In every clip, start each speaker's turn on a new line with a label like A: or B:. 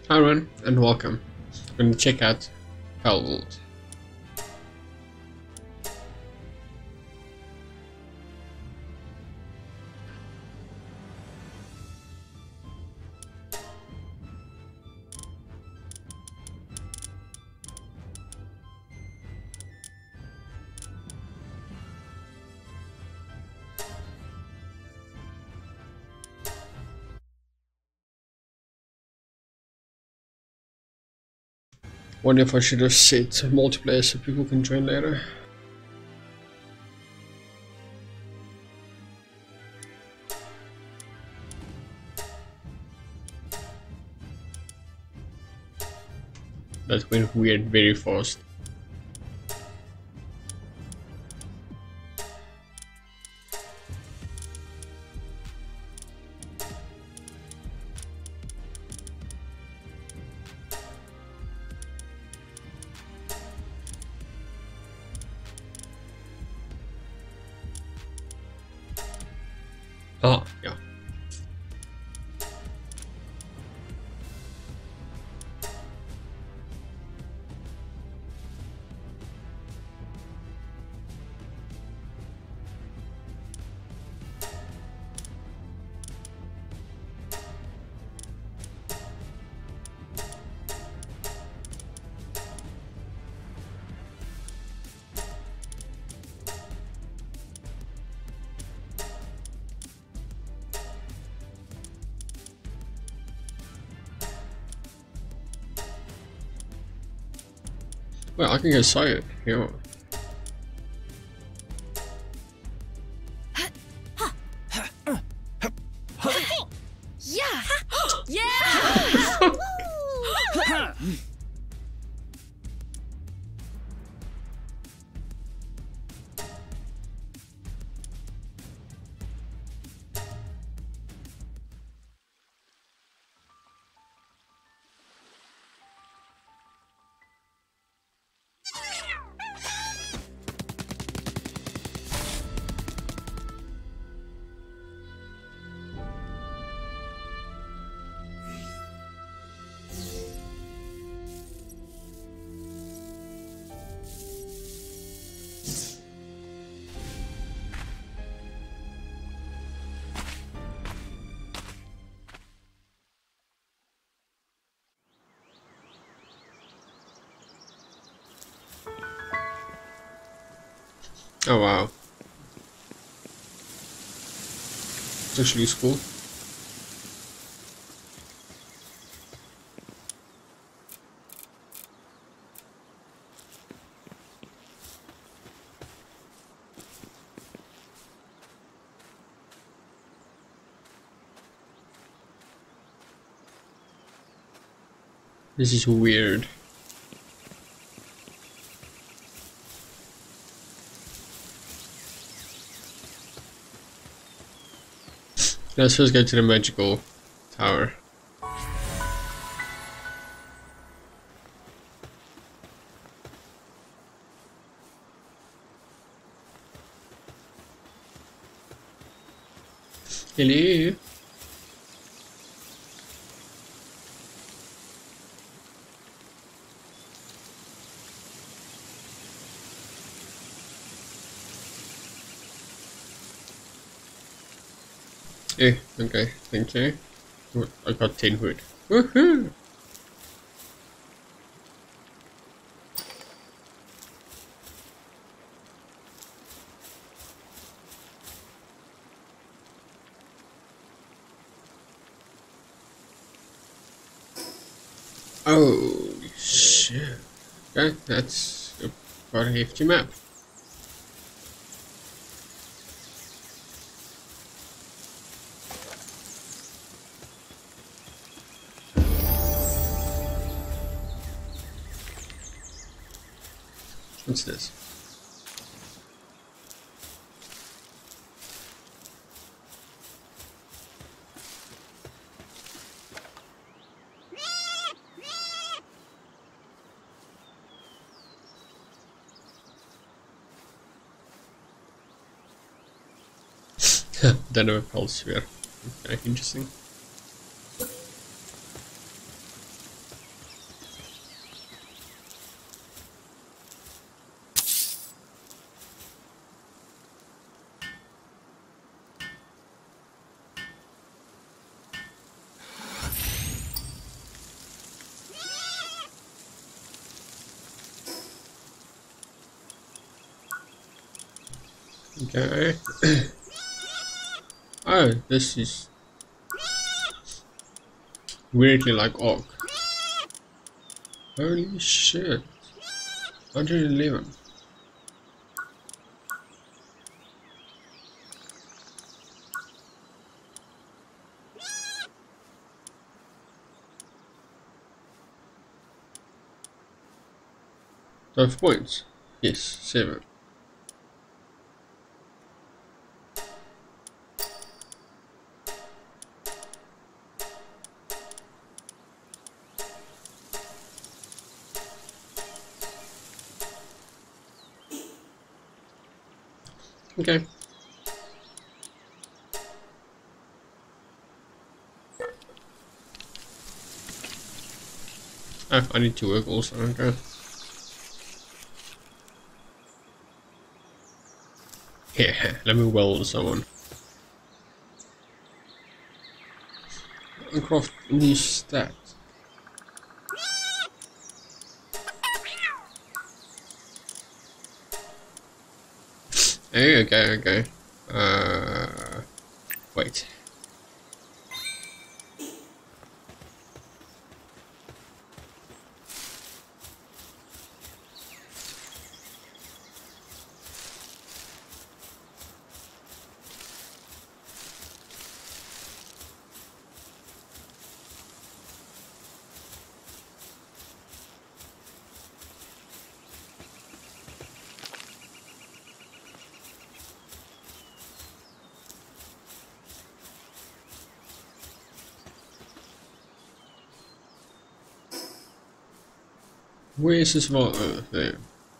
A: Hi everyone, and welcome. We're going to check out Palworld. Wonder if I should have set multiplayer so people can join later. That went weird very fast. Ah, yeah. Well, I can go saw it. Yeah.
B: Yeah! Yeah!
A: Oh wow. It's actually cool. This is weird. Let's first go to the magical tower. Hello. Eh, okay, thank you. I got 10 wood. Woohoo! Oh shit. Okay, that's quite a hefty map. What's this? Don't know if I'll swear. Okay, interesting. Okay. Oh, this is weirdly like Orc. Holy shit. 111. Five points. Yes, 7. Okay. Oh, I need to work also, okay. Yeah, let me weld someone. And craft these stats. Okay. Wait. Where is this vault? Oh, there.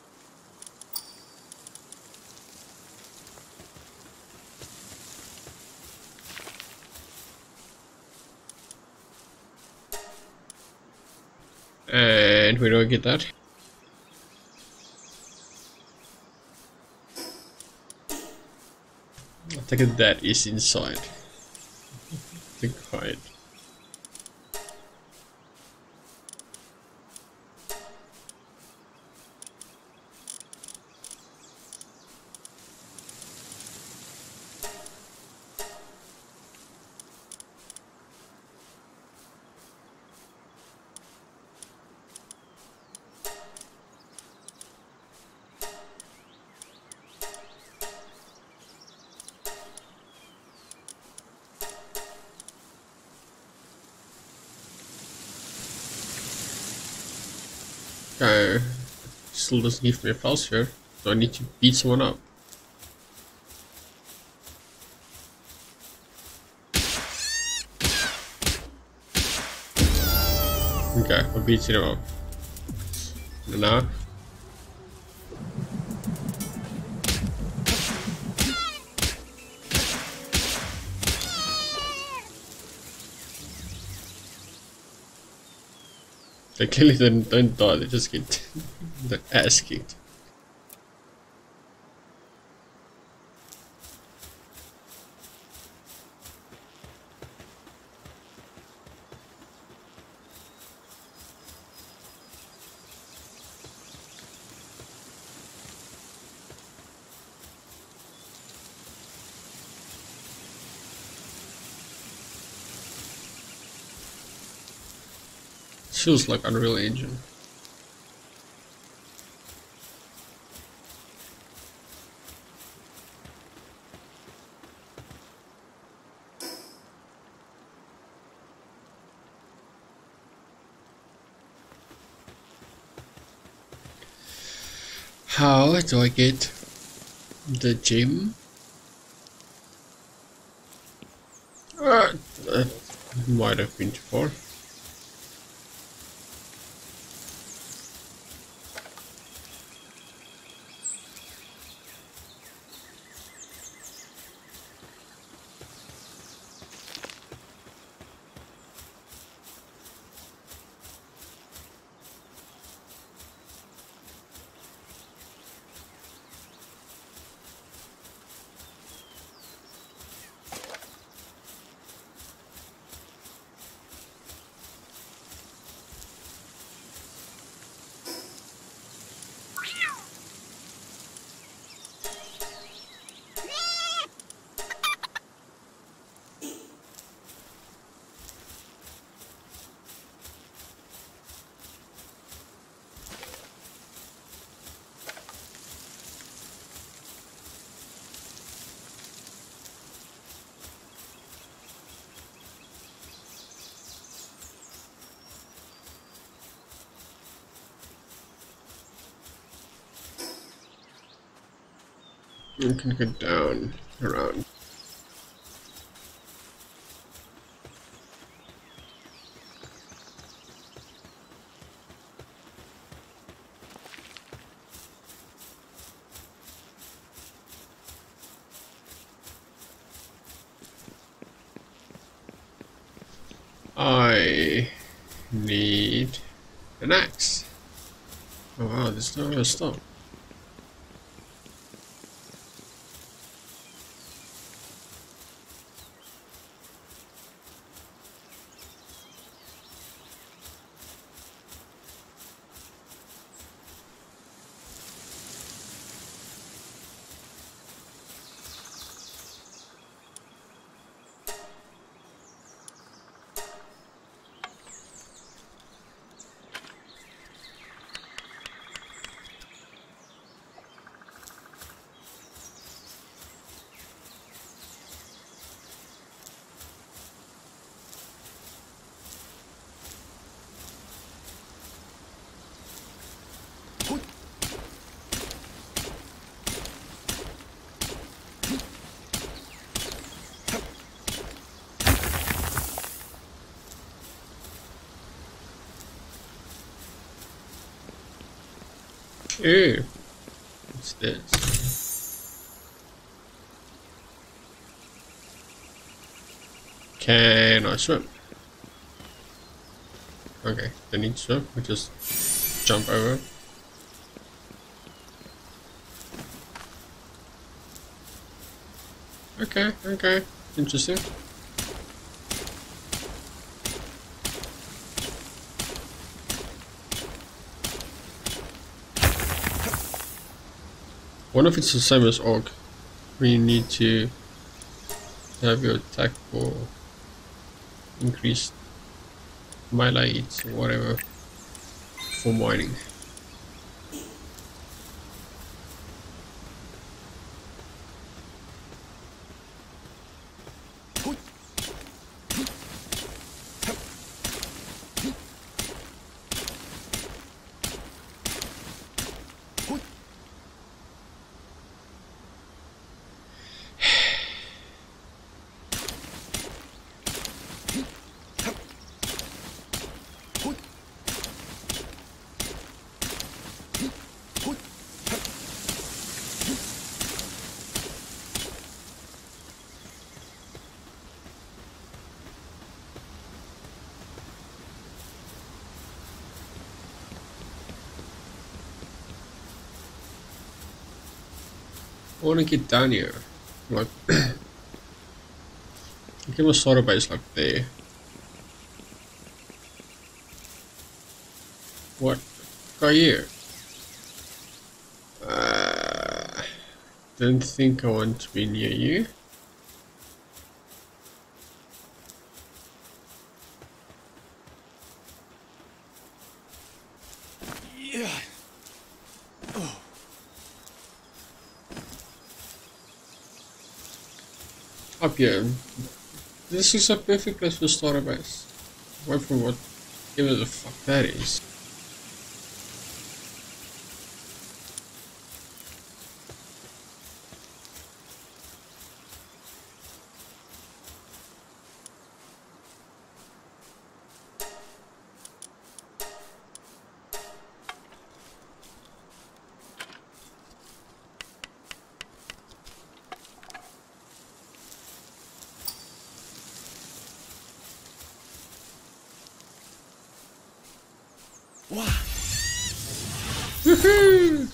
A: And where do I get that? I think that is inside the guide. Okay. Still doesn't give me a pulse here, so I need to beat someone up. Okay, I beat him up. Now. They clearly don't die, they just get their ass kicked. Feels like Unreal Engine. How do I get the gem? That might have been too far. You can go down, around. I need an axe. Oh wow, there's no other stuff. Ew. What's this? Can I swim? Okay, don't need to swim, we just jump over. Okay, okay, interesting. Wonder if it's the same as Orc, where you need to have your attack for increased melee or whatever for mining. I wanna get down here. Like, I think my starter base like there. What? Go here. Don't think I want to be near you.
B: Yeah. Oh.
A: Up here. This is a perfect place for starter base. Wait for whatever the fuck that is.
B: Wow.
A: Woohoo!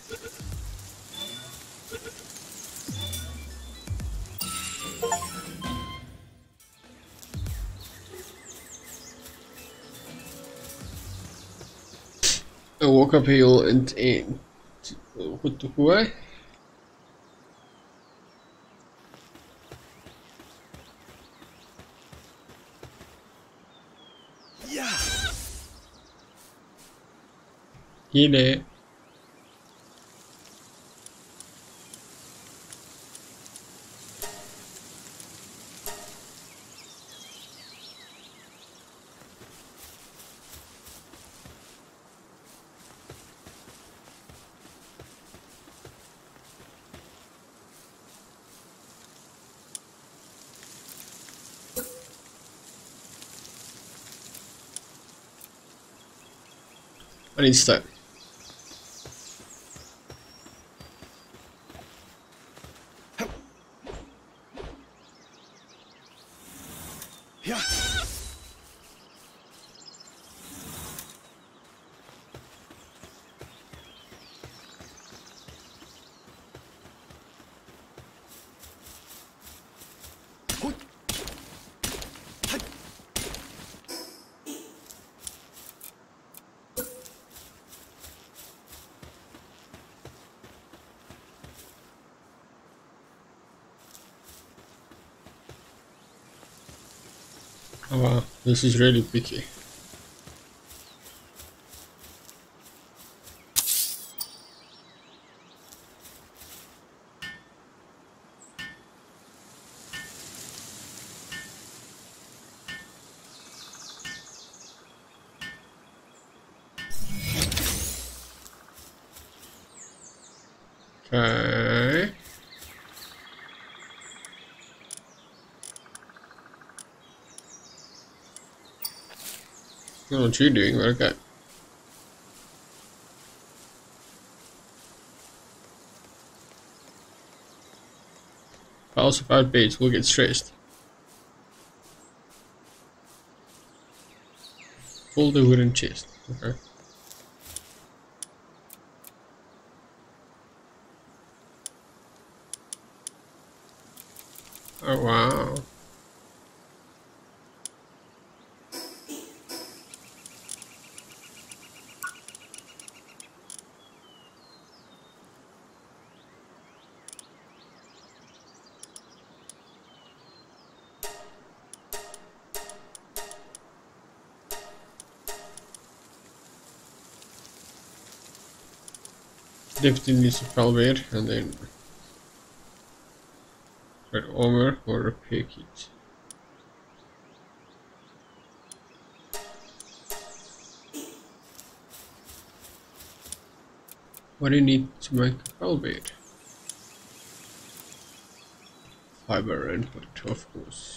A: I walk up hill and what the way?
B: Yeah.
A: Here. I need stone.
B: Yeah.
A: Oh wow, this is really picky. Okay. I don't know what you're doing, but okay. Files without page will get stressed. Pull the wooden chest. Okay. Oh wow. Definitely needs a Palworld and then red armor or repair kit. What do you need to make a Palworld? Fiber and wood, of course.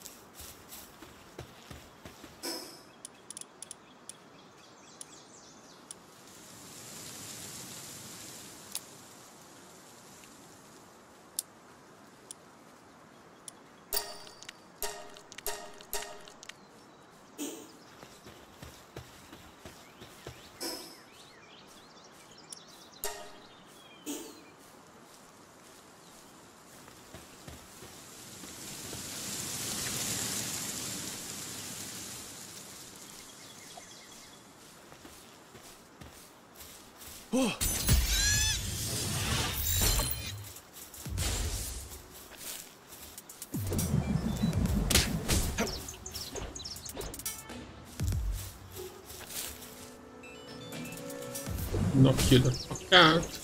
B: Oh.
A: Knock you the fuck out.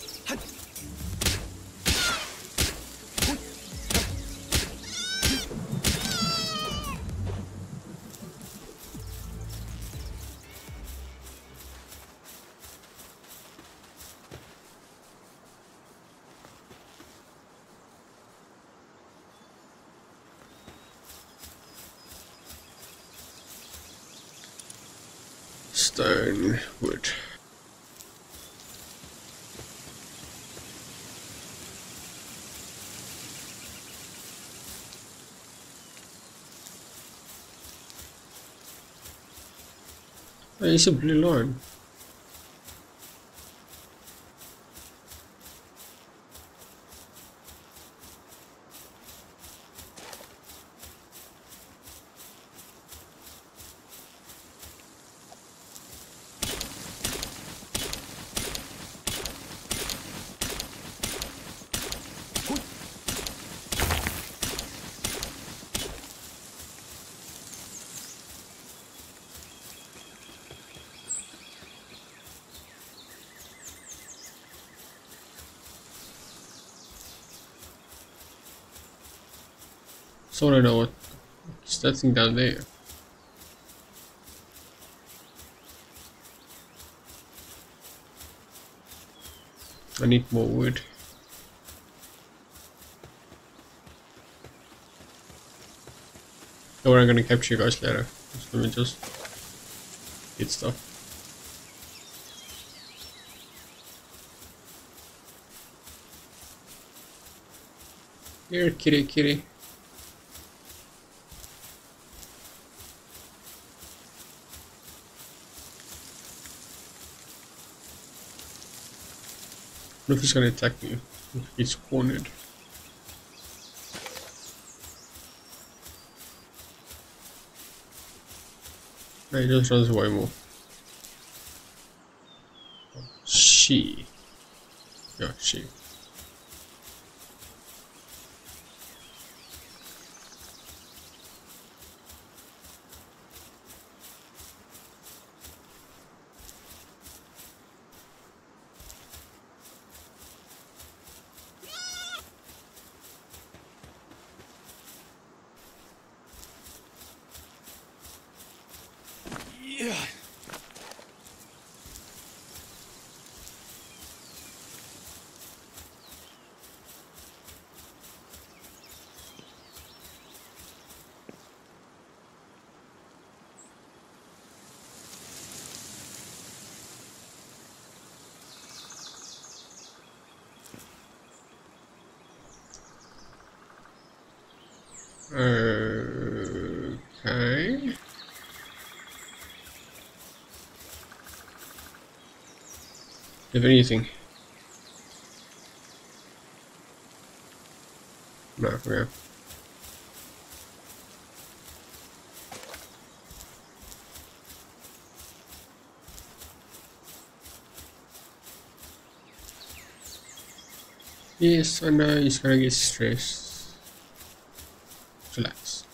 A: Stone, wood. Hey, it's a blue line. So I don't know what's that thing down there. I need more wood. Or I'm gonna capture you guys later. Let me just get stuff. Here, kitty, kitty. What if he's gonna attack me? He's cornered. No, he just runs away more. She. Yeah, she.
B: Yeah.
A: Okay. If anything. No, yeah. Yes, I know he's gonna get stressed. Relax.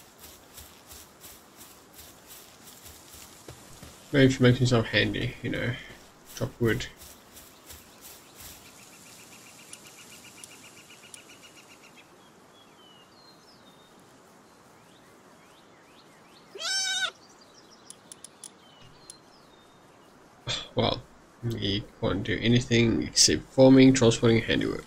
A: Maybe if he makes himself handy, you know, chop wood. Well, he can't do anything except farming, transporting, handiwork.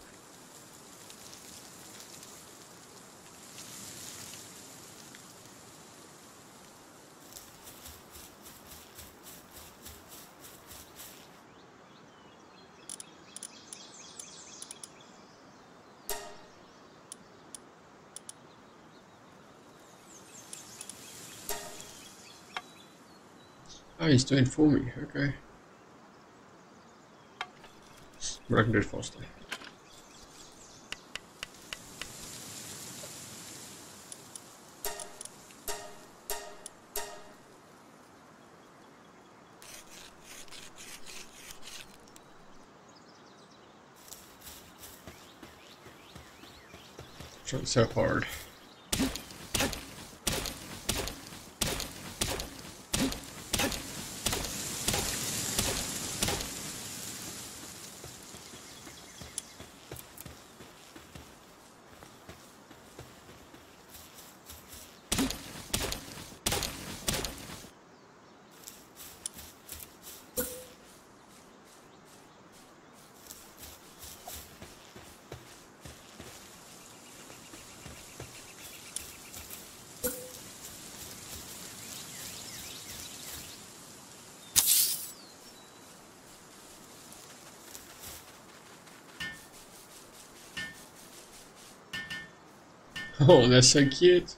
A: Oh, he's doing farming, okay. But I can do it faster. Trying so hard. Oh, that's so cute.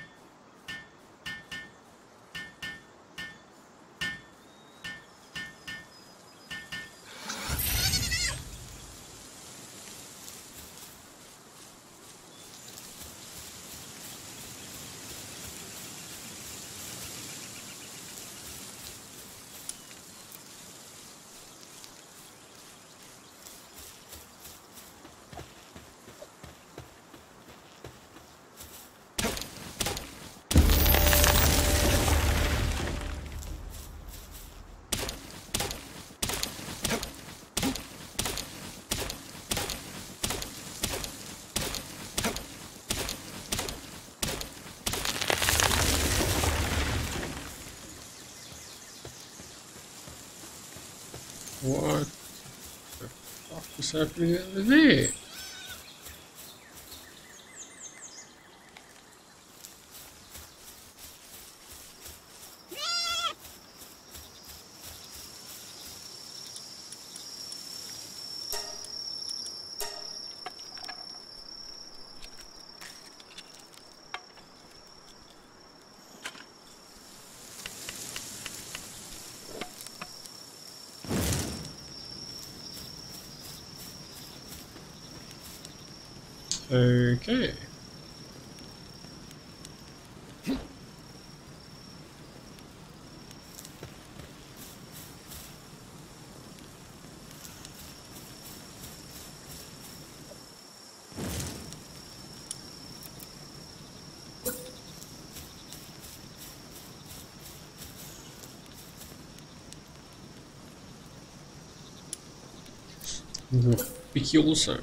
A: What the fuck is happening over there? Okay. Wiki also.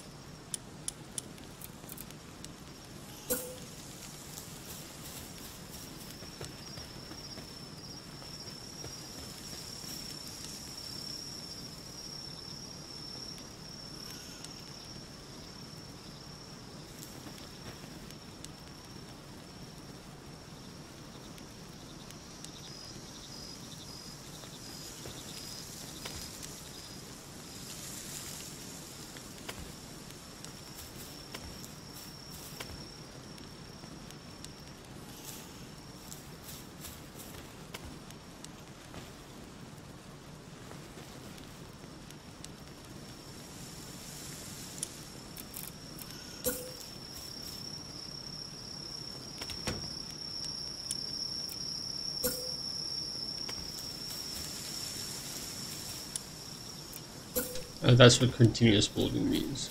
A: That's what continuous building means.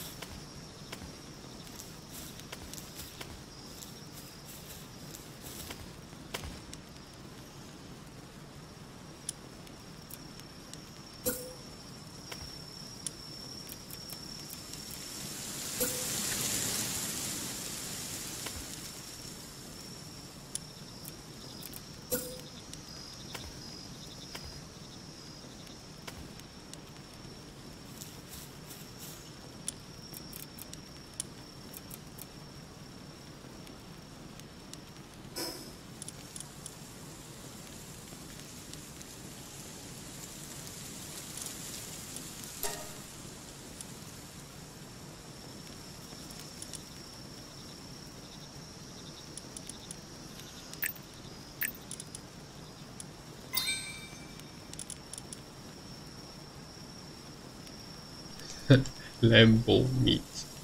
A: Lambo meat.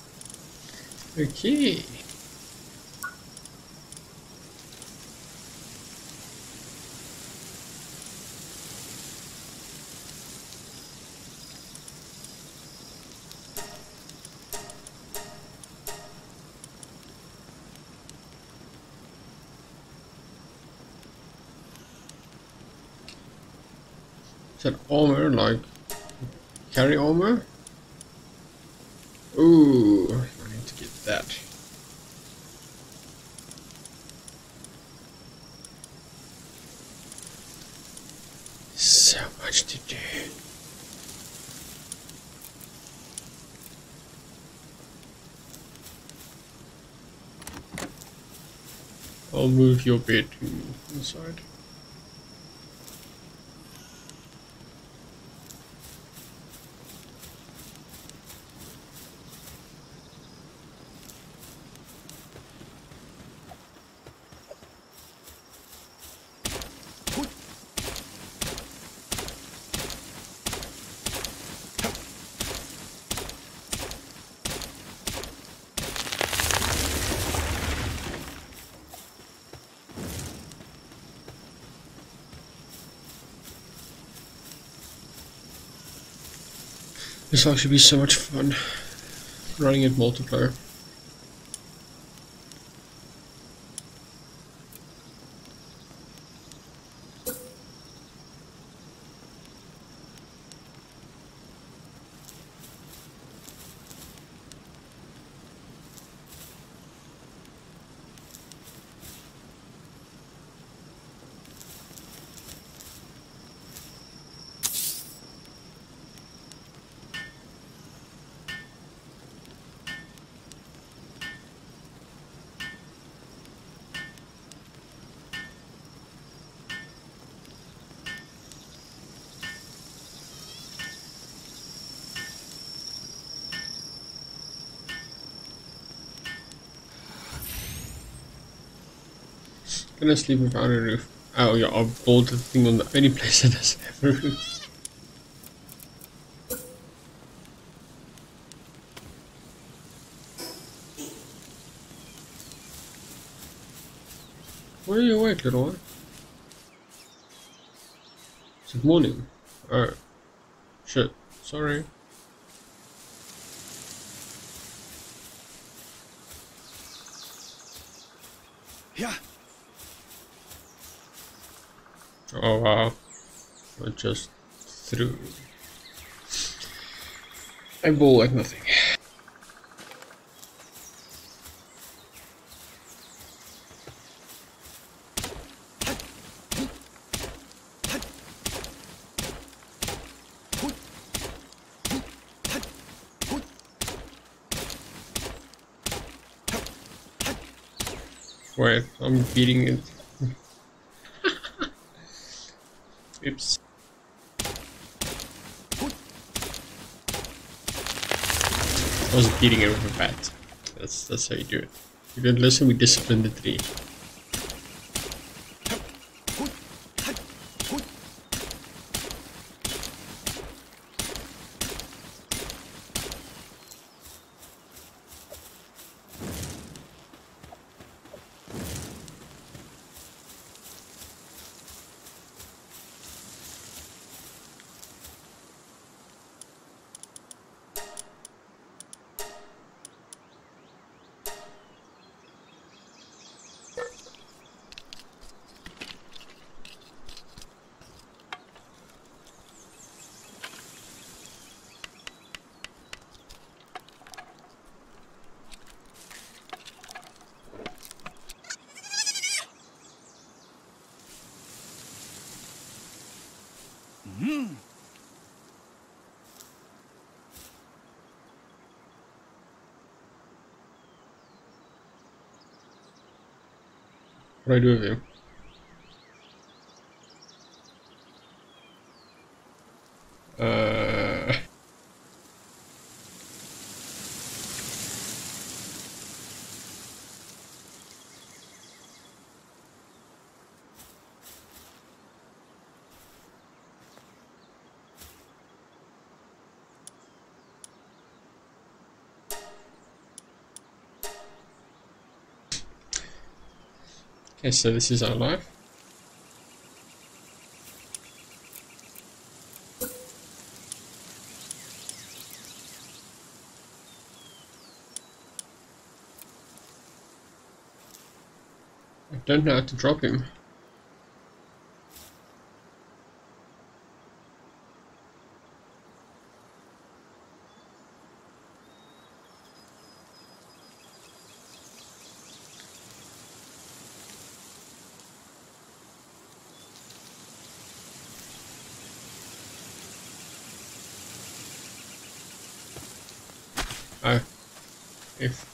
A: Okay. Is that armor, like carry armor? Ooh, I need to get that. So much to do. I'll move your bed to the side. This will actually be so much fun running it multiplayer. Gonna sleep without a roof. Oh yeah, I'll build the thing on the only place that doesn't have a roof. Why are you awake, little one? Is it morning? Oh, shit. Sorry.
B: Yeah.
A: Oh wow. I just threw. I ball like nothing. Wait, I'm beating it. Oops. I was beating it with a bat. That's how you do it. You didn't listen, we disciplined the tree. What do I do with him? Okay, so this is our life. I don't know how to drop him. Oh, if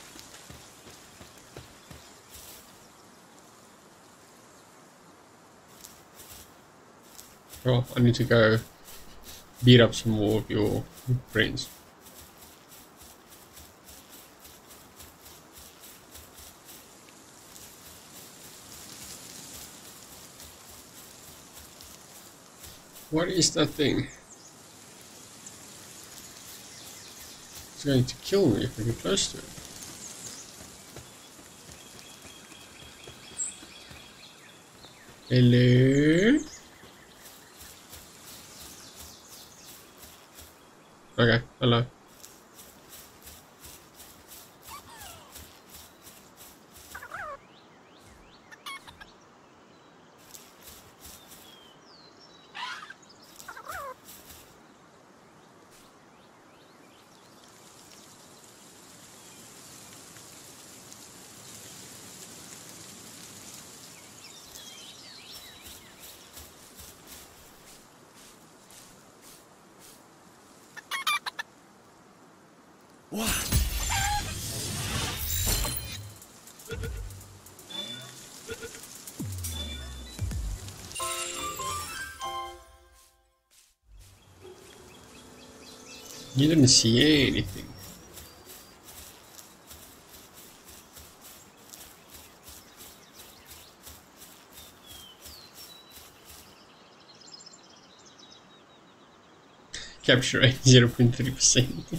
A: well, I need to go beat up some more of your friends. What is that thing? It's going to kill me if I get close to it. Hello? Okay, hello.
B: What?
A: You didn't see anything. Capture rate 0.3%.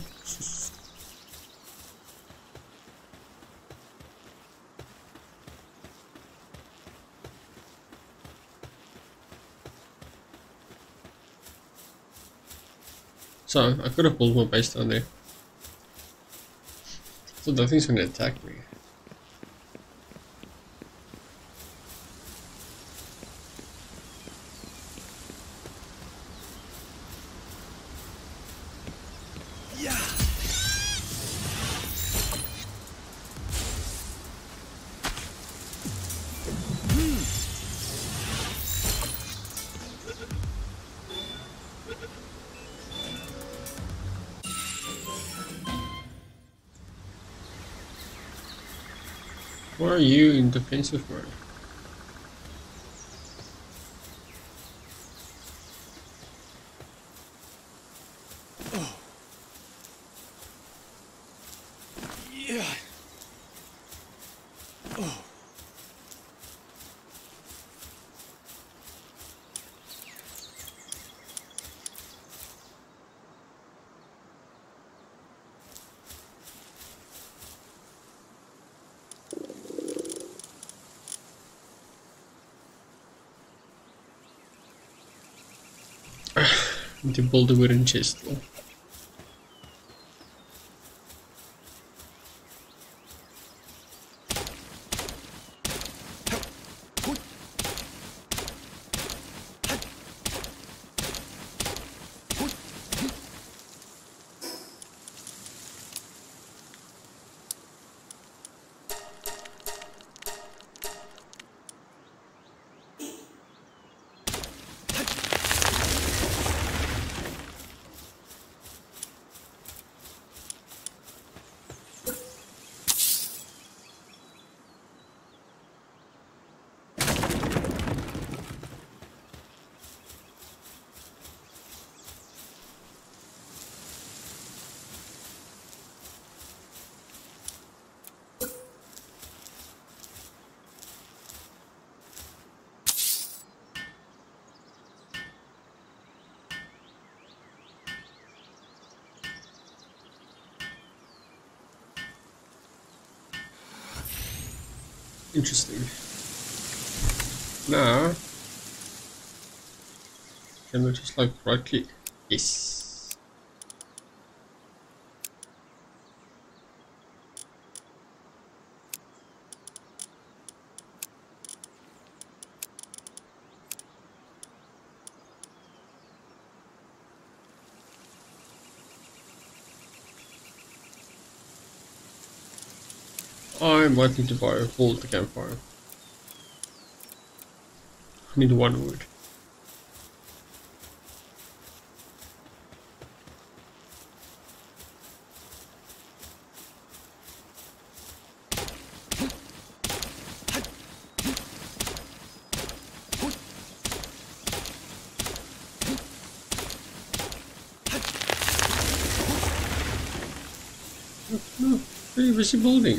A: So I could have pulled my base down there. So that thing's gonna attack me.
B: Yeah.
A: Why are you in defensive mode?
B: Yeah. Oh.
A: Need to build a wooden chest though. Interesting. Now, can I just like right click? Yes. I might need to buy a whole campfire. I need one wood. No, very busy building.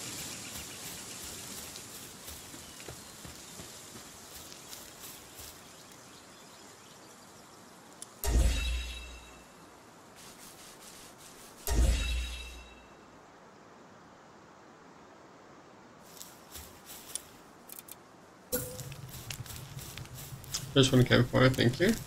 A: Just one campfire, thank you.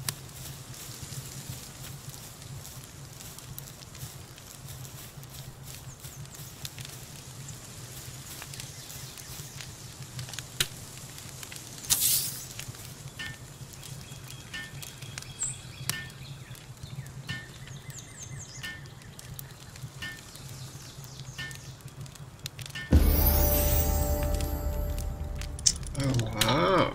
A: Oh wow.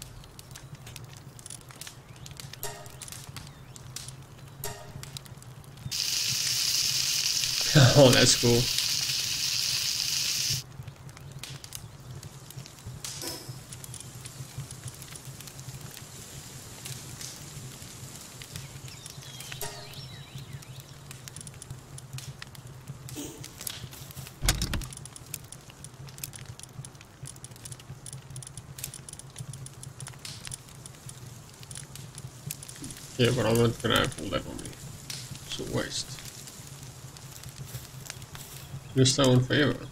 A: Oh, that's cool. Yeah, but I'm not gonna have all that on me. It's a waste. You stay on forever.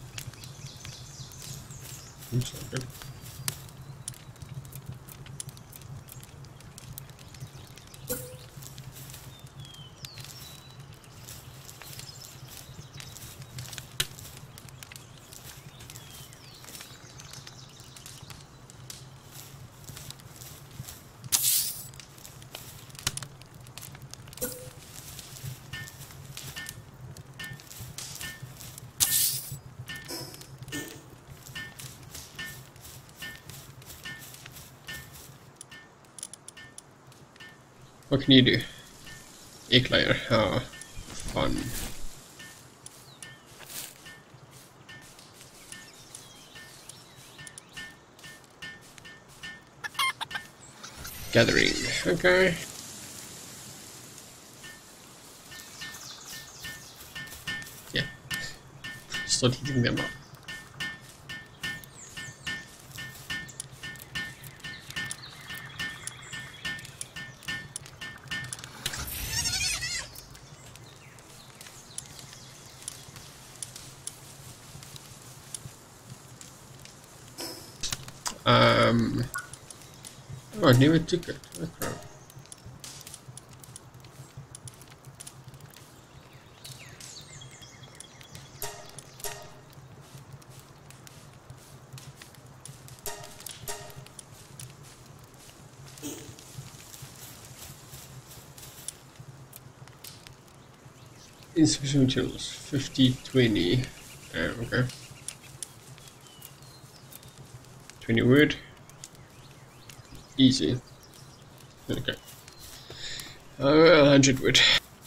A: Looks like it. What can you do? Egg layer. Oh, fun. Gathering. Okay. Yeah. Start heating them up. Oh, I never took it. Oh, crap. Insufficient materials. 50, 20. Okay. 20 wood. Easy. Okay. 100 wood.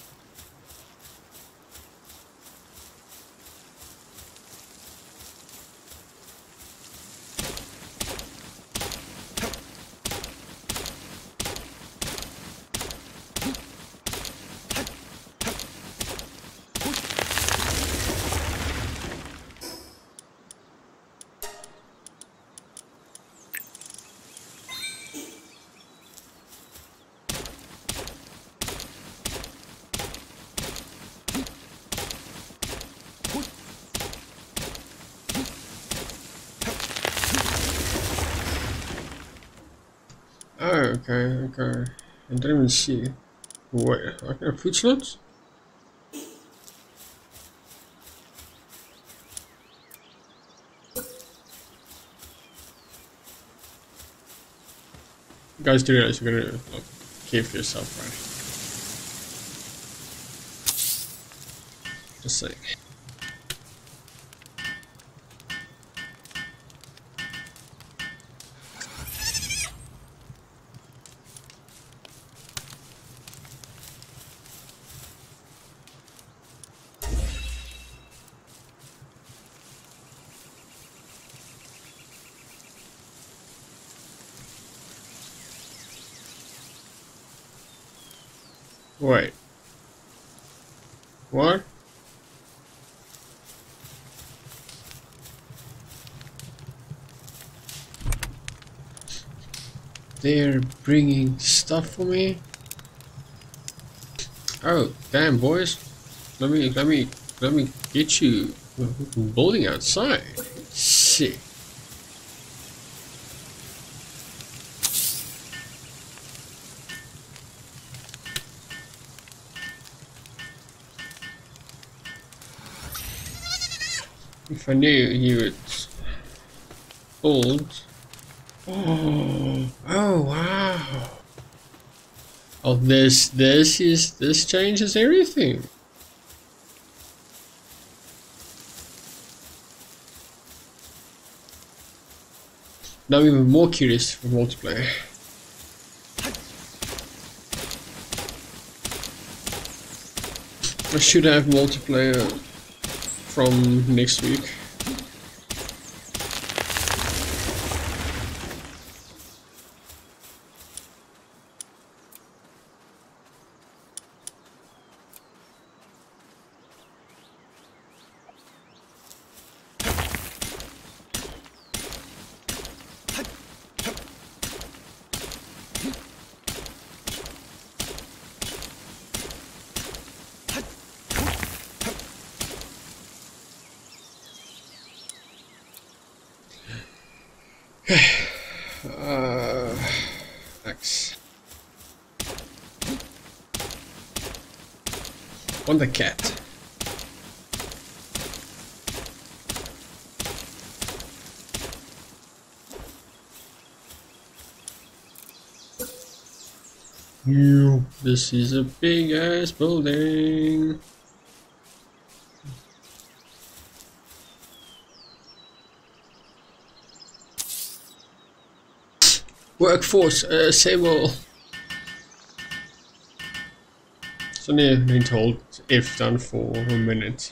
A: Oh, okay, okay. I didn't even see. Wait, I can have food slots? You guys do realize you're gonna like, care for yourself, right? Just saying. Wait. What? They're bringing stuff for me? Oh, damn, boys. Let me get you building outside. Shit. If I knew you would build. Oh, oh wow. Oh, this changes everything. Now I'm even more curious for multiplayer. I should have multiplayer from next week. X. On the cat. This is a big ass building. Workforce, assemble. Suddenly I've been told F done for a minute.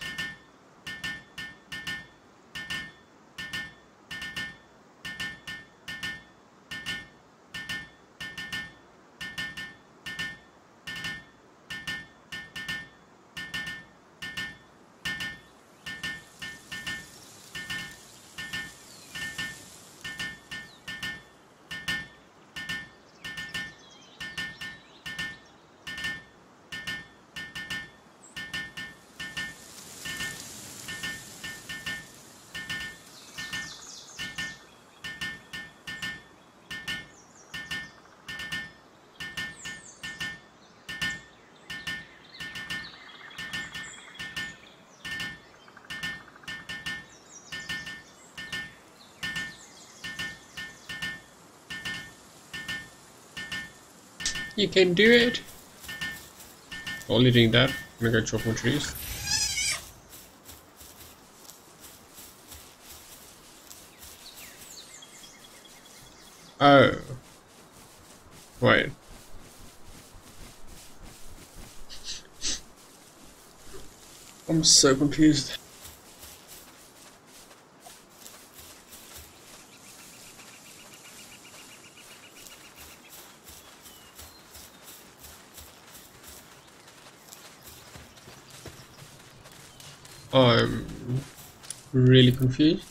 A: You can do it. While eating that, I'm gonna go chop more trees. Oh. Wait. I'm so confused. I'm really confused.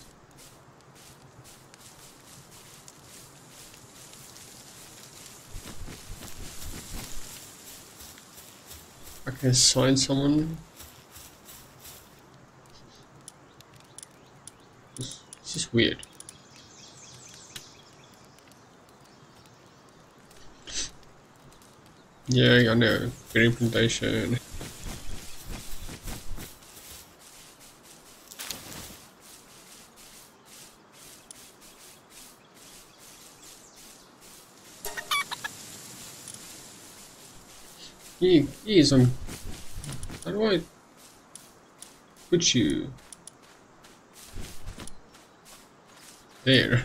A: I can assign someone. This is weird. Yeah, I know. Good implementation. He is on. How do I put you there?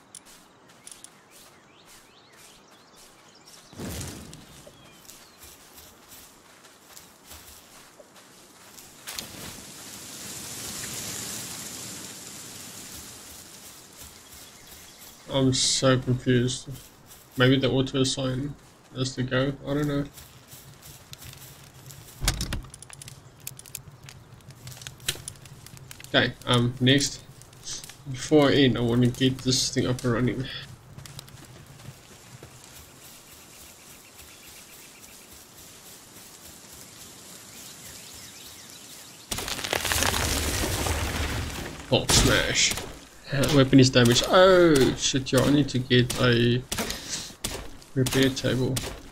A: I'm so confused. Maybe the auto assign has to go. I don't know. Okay. Next. Before I end, I want to get this thing up and running. Oh, smash. Weapon is damaged. Oh, shit, yo, I need to get a repair table.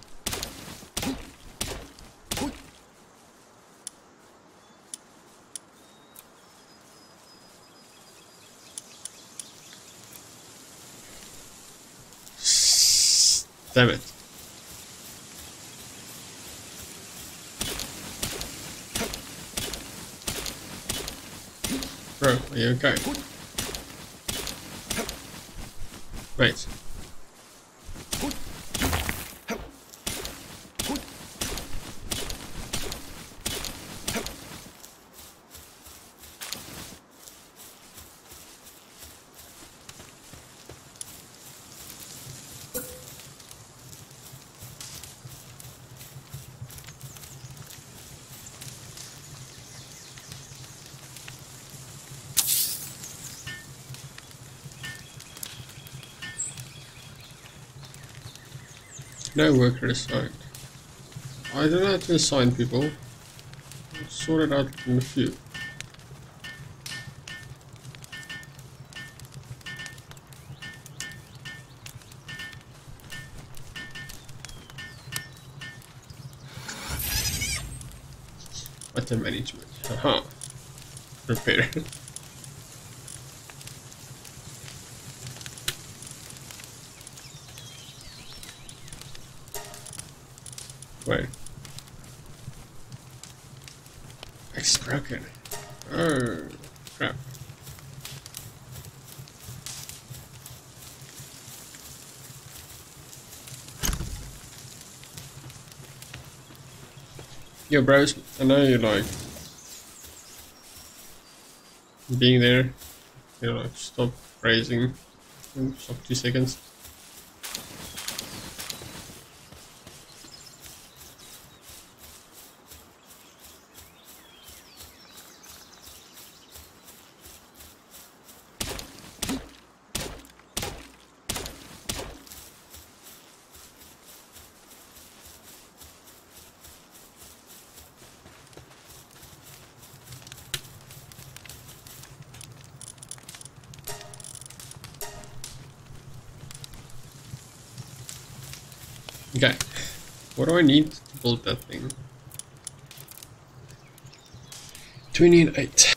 A: Damn it. Bro, are you okay? Wait. No worker assigned. I don't know how to assign people. I'll sort it out in a few. Item management. Haha. Repair. Wait. It's broken. Oh, crap. Yo, bros, I know you like being there. You know, like, stop praising. Stop 2 seconds. Okay. What do I need to build that thing? 28.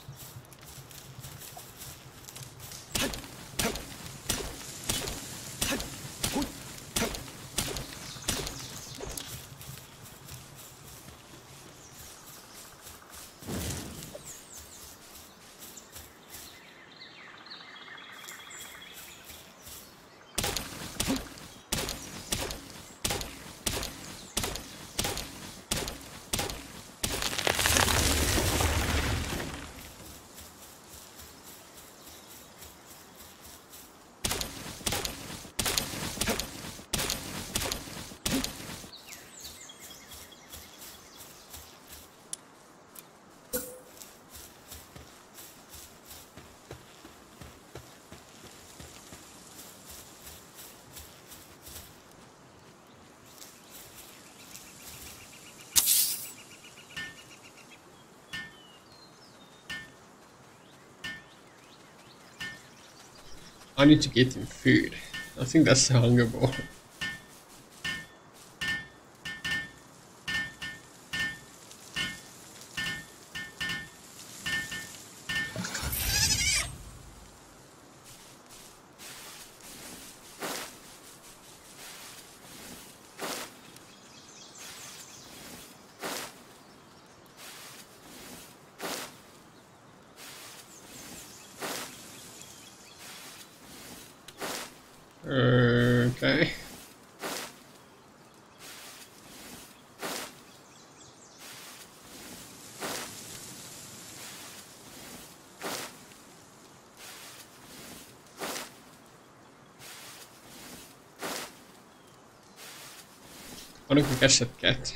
A: I need to get him food. I think that's the hunger ball. Okay. I don't catch that cat.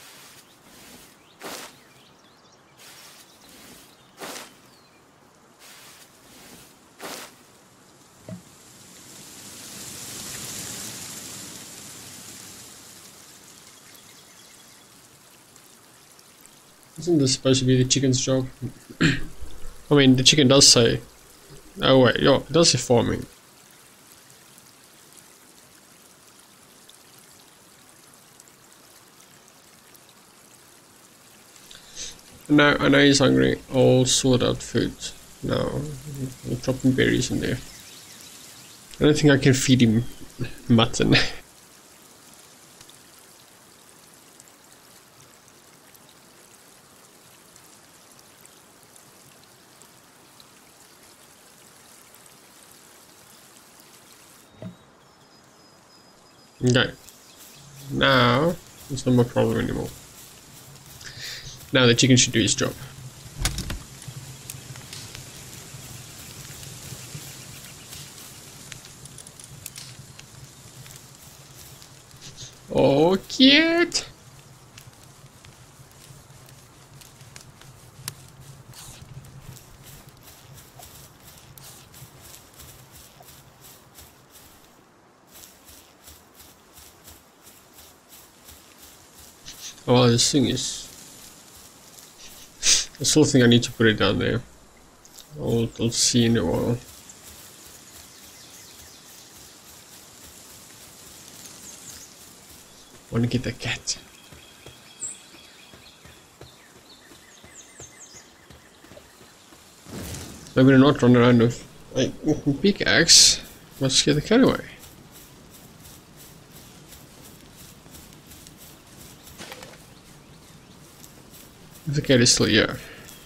A: Isn't this supposed to be the chicken's job? I mean, the chicken does say... Oh wait, yo, it does say farming. No, I know he's hungry. I'll sort out food. No, I'm dropping berries in there. I don't think I can feed him mutton. Okay. Now, it's not my problem anymore. Now the chicken should do his job. Oh, cute! Oh, this thing is... I still think I need to put it down there. I'll see in a while. I want to get the cat. I'm gonna not run around with a pickaxe. Let's get the cat away. The cat is still here.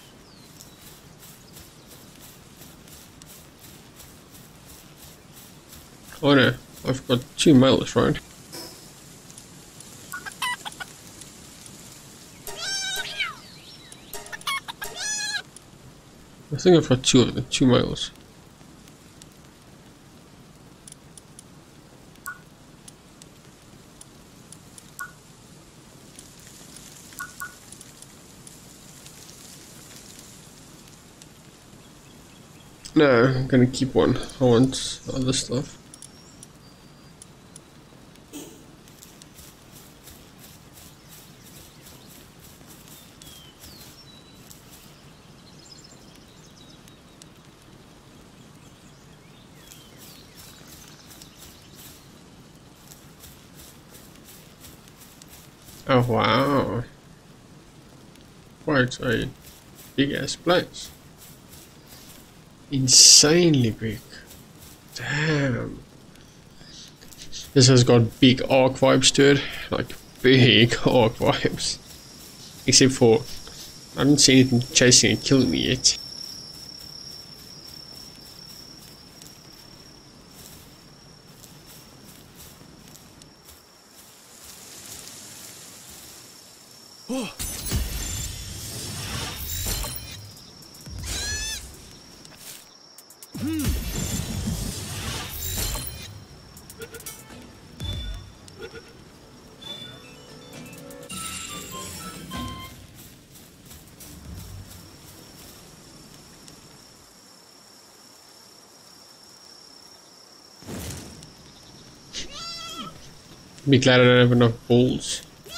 A: Oh no, I've got 2 males, right? I think I've got 2 of them, 2 miles. No, I'm gonna keep one. I want other stuff. Oh wow. Quite a big ass place. Insanely big. Damn. This has got big arc vibes to it. Like big arc vibes. Except for I haven't seen anything chasing and killing me yet.
B: Oh.
A: Be glad I don't have enough balls.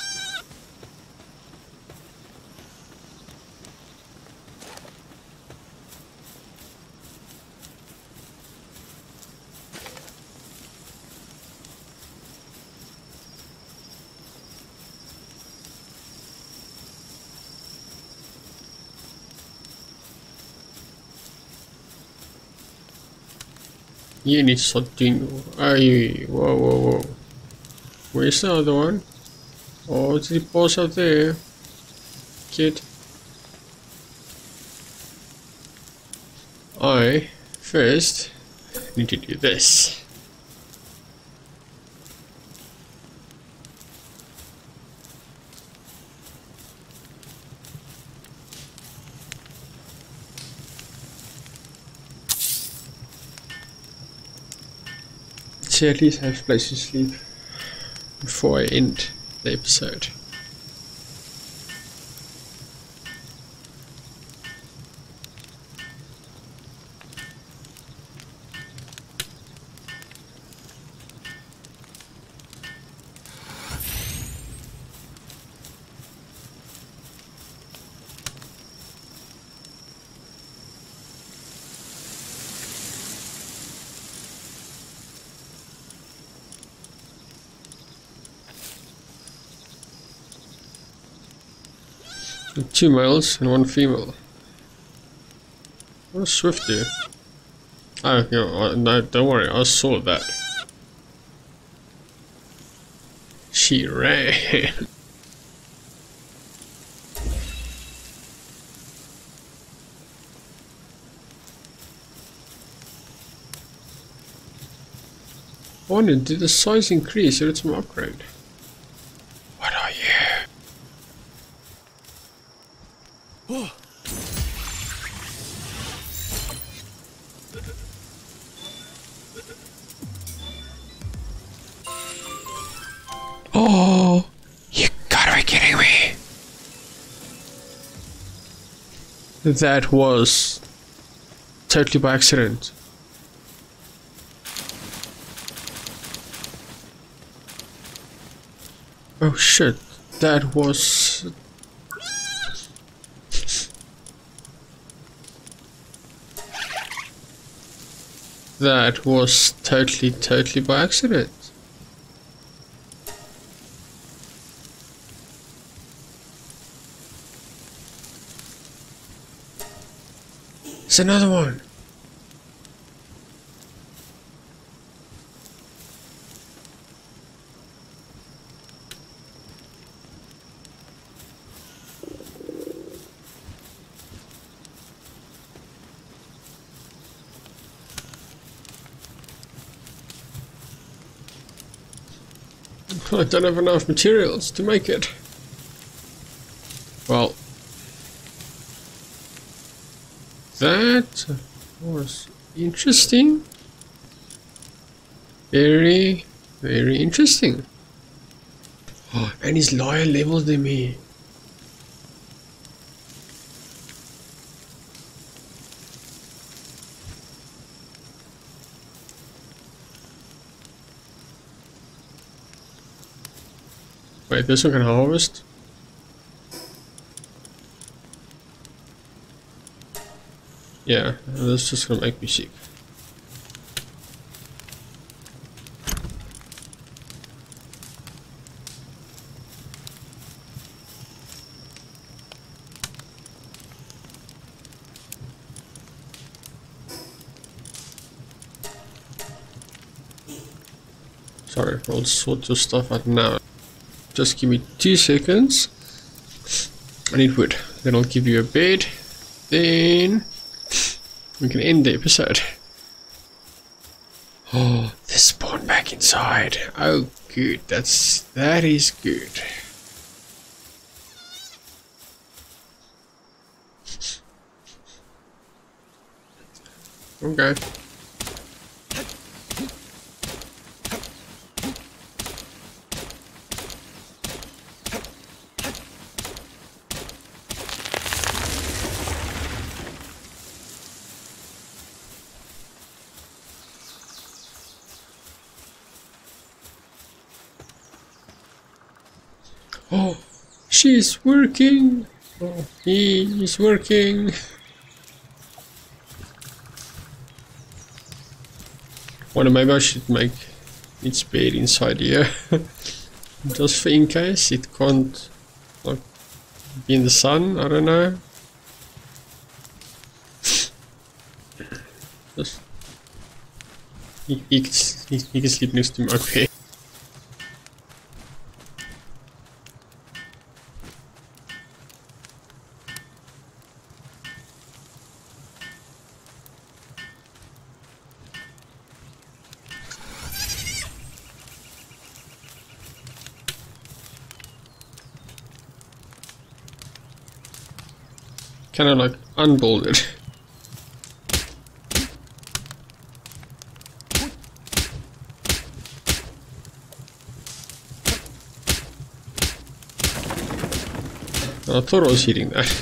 A: You need to start doing. Whoa, whoa, whoa. Where's the other one? Oh, it's the boss out there. Kid. I first need to do this. So at least I have a place to sleep before I end the episode. And 2 males and 1 female. What does Swift do? Oh, no, don't worry, I saw that. She ran. I wonder, did the size increase or it's an upgrade? What are you?
B: Oh.
A: Oh, you gotta be kidding me. That was totally by accident. Oh shit, that was... That was totally by accident. It's another one. I don't have enough materials to make it. Well, that was interesting. Very, very interesting. Oh, and he's lower level than me. Wait, this one can harvest? Yeah, that's just gonna make me sick. Sorry, I'll sort your stuff out now. Just give me 2 seconds. I need wood. Then I'll give you a bed. Then we can end the episode. Oh, they spawn back inside. Oh, good. That is good. Okay. Oh, she's working. Oh, he is working. Wonder maybe I should make its bed inside here. Just for in case it can't like be in the sun, I don't know. Just he can sleep next to my bed. Kind of like unbuild it. I thought I was hitting that.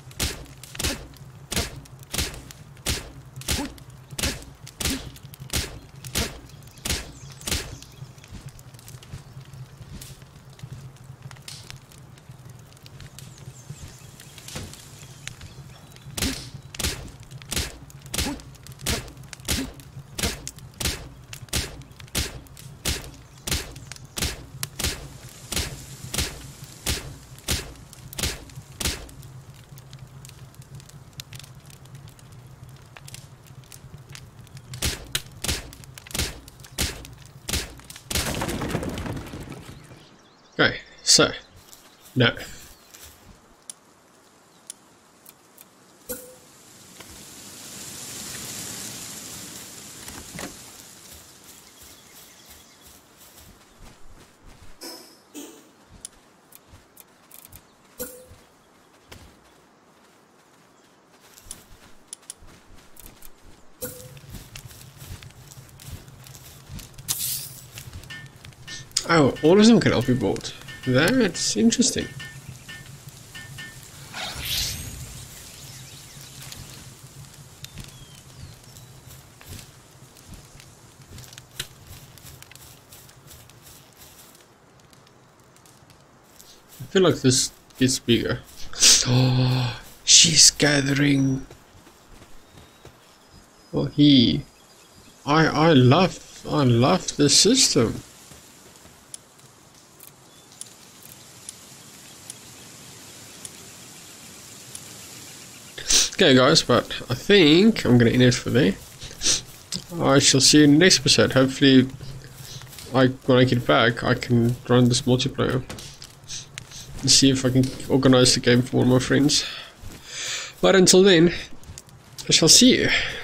A: Okay, so, no. Oh, all of them can help you build. That's interesting. I feel like this gets bigger. Oh, she's gathering. Oh, he. I love the system. Okay guys, but I think I'm gonna end it for there. I shall see you in the next episode. Hopefully when I get back I can run this multiplayer and see if I can organize the game for one of my friends. But until then, I shall see you.